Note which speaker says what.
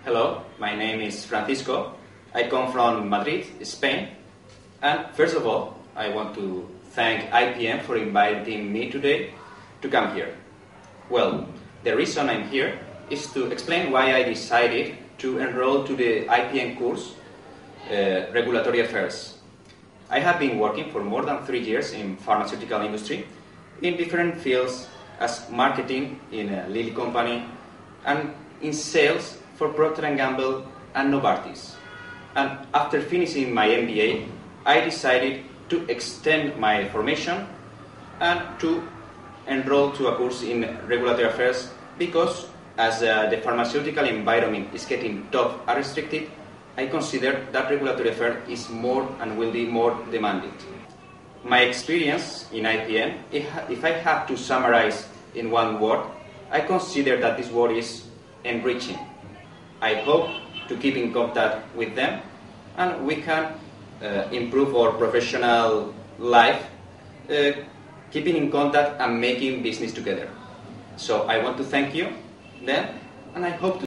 Speaker 1: Hello, my name is Francisco. I come from Madrid, Spain. And first of all, I want to thank IPM for inviting me today to come here. Well, the reason I'm here is to explain why I decided to enroll to the IPM course, Regulatory Affairs. I have been working for more than 3 years in pharmaceutical industry in different fields as marketing in a Lilly company and in sales for Procter & Gamble and Novartis. And after finishing my MBA, I decided to extend my formation and to enroll to a course in regulatory affairs because as the pharmaceutical environment is getting tough and restricted, I consider that regulatory affairs is more and will be more demanding. My experience in IPM, if I have to summarize in one word, I consider that this word is enriching. I hope to keep in contact with them and we can improve our professional life, keeping in contact and making business together. So I want to thank you then, and I hope to